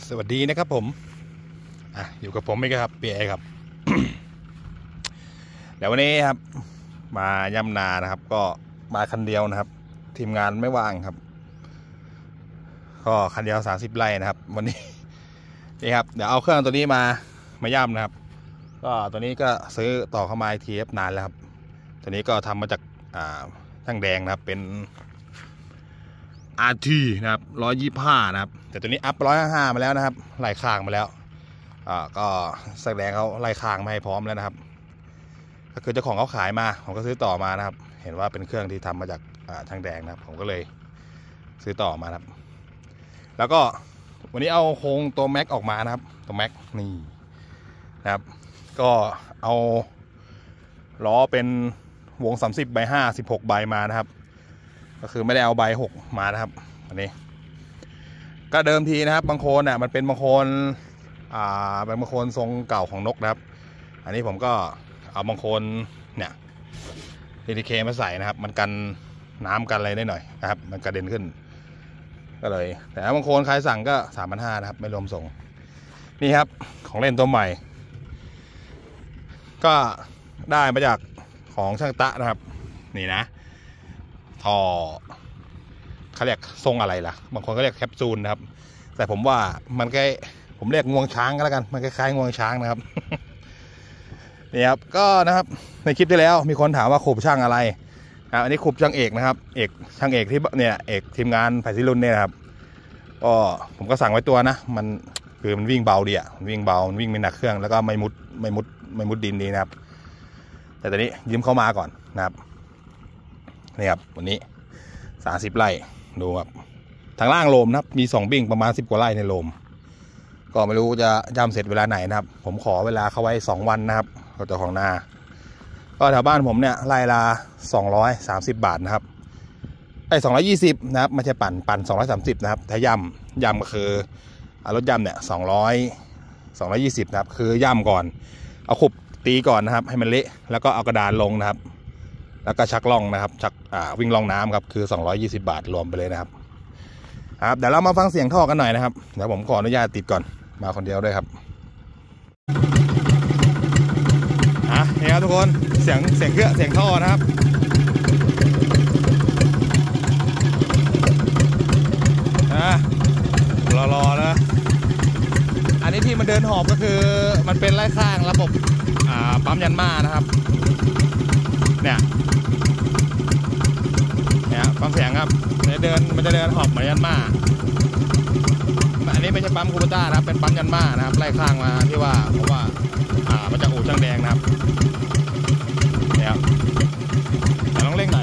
สวัสดีนะครับผมอยู่กับผมเองครับเปียครับ เดี๋ยววันนี้ครับมาย่ำนานะครับก็มาคันเดียวนะครับทีมงานไม่ว่างครับก็คันเดียว30 ไร่นะครับวันนี้นี่ครับเดี๋ยวเอาเครื่องตัวนี้มาย่ำนะครับก็ตัวนี้ก็ซื้อต่อเข้ามาทีนานแล้วครับตัวนี้ก็ทำมาจากช่างแดงนะครับเป็น RT นะครับ125นะครับแต่ตัวนี้อัพ155มาแล้วนะครับไล่คางมาแล้วก็แสดงเขาไล่คางมาให้พร้อมแล้วนะครับก็คือเจ้าของเขาขายมาผมก็ซื้อต่อมานะครับเห็นว่าเป็นเครื่องที่ทำมาจากช่างแดงนะครับผมก็เลยซื้อต่อมาครับแล้วก็วันนี้เอาโครงตัวแม็กออกมานะครับตัวแม็กนี่นะครับก็เอาล้อเป็นวง30 by 5 16 ใบมานะครับก็คือไม่ได้เอาใบ6มานะครับอันนี้ก็เดิมทีนะครับบางโคนมันเป็นบางโคนเป็นบางโคนทรงเก่าของนกนะครับอันนี้ผมก็เอาบางโคนเนี่ย TTK มาใส่นะครับมันกันน้ำกันอะไรได้หน่อยนะครับมันกระเด็นขึ้นก็เลยแต่บางโคนใครสั่งก็3,500นะครับไม่รวมส่งนี่ครับของเล่นตัวใหม่ก็ได้มาจากของช่างตะนะครับนี่นะท่อเขาเรียกทรงอะไรล่ะบางคนก็เรียกแคปซูลนะครับแต่ผมว่ามันผมเรียกงวงช้างก็แล้วกันมันคล้ายๆงวงช้างนะครับ นี่ครับก็นะครับในคลิปที่แล้วมีคนถามว่าขูบช่างอะไรอันนี้ขูบช่างเอกนะครับช่างเอกที่เนี่ยเอกทีมงานไผ่ซิลุนเนี่ยครับก็ผมก็สั่งไว้ตัวนะมันคือมันวิ่งเบาดีมันวิ่งเบามันวิ่งไม่หนักเครื่องแล้วก็ไม่มุดดินดีนะครับแต่ตอนนี้ยืมเข้ามาก่อนนะครับนี่ครับวันนี้30 ไร่ดูครับทางล่างโลมนะครับมี2 บิ่งประมาณ10 กว่าไร่ในโลมก็ไม่รู้จะย่ำเสร็จเวลาไหนนะครับผมขอเวลาเขาไว้2 วันนะครับเจ้าของนาก็แถวบ้านผมเนี่ยไร่ละ230 บาทนะครับ220นะครับไม่ใช่ปั่น230นะครับถ้าย่ำก็คือรถย่ำเนี่ย220นะครับคือย่ำก่อนเอาขุบตีก่อนนะครับให้มันเละแล้วก็เอากระดานลงนะครับแล้วก็ชักล่องนะครับชักวิ่งล่องน้ำครับคือ220 บาทรวมไปเลยนะครับเดี๋ยวเรามาฟังเสียงท่อกันหน่อยนะครับเดี๋ยวผมขออนุญาตติดก่อนมาคนเดียวด้วยครับนี่ครับทุกคนเสียงเครื่องเสียงท่อนะครับรอนะอันนี้ที่มันเดินหอบก็คือมันเป็นไล่ข้างระบบปั๊มยันมานะครับเนี่ยฟังเสียงครับมันจะเดินหอบเหมือนยันมาอันนี้ไม่ใช่ปั๊มคูเปต้านะครับเป็นปั๊มยันมานะครับไล่ข้างมาที่ว่าเพราะว่ามาจากอู่ช่างแดงนะครับเนี่ยครับแต่ต้องเร่งหน่อย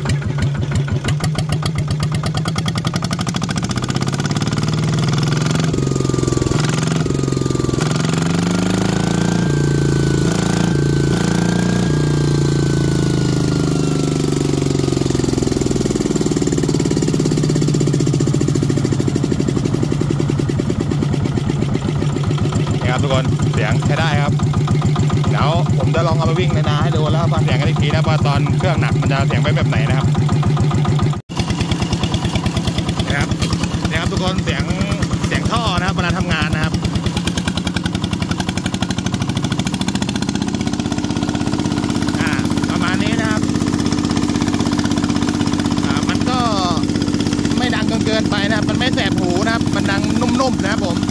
ทุกคนเสียงใช้ได้ครับเดี๋ยวผมจะลองเอาไปวิ่งในนาให้ดูแล้วฟังเสียงกันอีกทีนะว่าตอนเครื่องหนักมันจะเสียงไปแบบไหนนะครับนี่ครับทุกคนเสียงท่อนะครับเวลาทำงานนะครับประมาณนี้นะครับมันก็ไม่ดังจนเกินไปนะครับมันไม่แสบหูนะครับมันดังนุ่มๆนะครับผม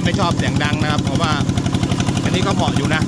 ไม่ชอบเสียงดังนะครับเพราะว่าอันนี้ก็เหมาะอยู่นะ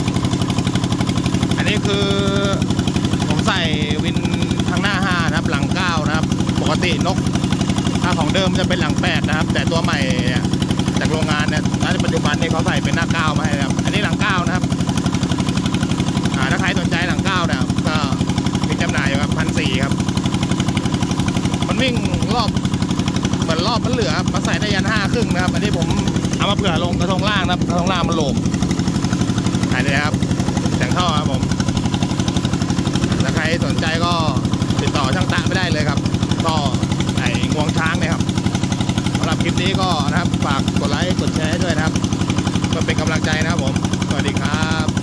อันนี้คือผมใส่วินทางหน้า5นะครับหลัง9นะครับปกตินกถ้าของเดิมจะเป็นหลัง8นะครับแต่ตัวใหม่จากโรงงานเนี่ยในปัจจุบันนี้เขาใส่เป็นหน้า9มาให้นะครับอันนี้หลัง9นะครับถ้าใครสนใจหลัง9เนี่ยก็มีจำหน่ายอยู่ครับ1,400ครับมันวิ่งรอบเหมือนรอบมันเหลือมาใส่ได้ยัน5 ครึ่งนะครับอันนี้ผมเอามาเผื่อลงกระทงล่างนะครับกระทงล่างมันโหลมอันนี้ครับเสียงท่อครับผมถ้าใครสนใจก็ติดต่อช่างตะไม่ได้เลยครับก็ไอ้งวงช้างเนี่ยครับสำหรับคลิปนี้ก็นะครับฝากกดไลค์กดแชร์ด้วยนะครับเพื่อเป็นกำลังใจนะครับผมสวัสดีครับ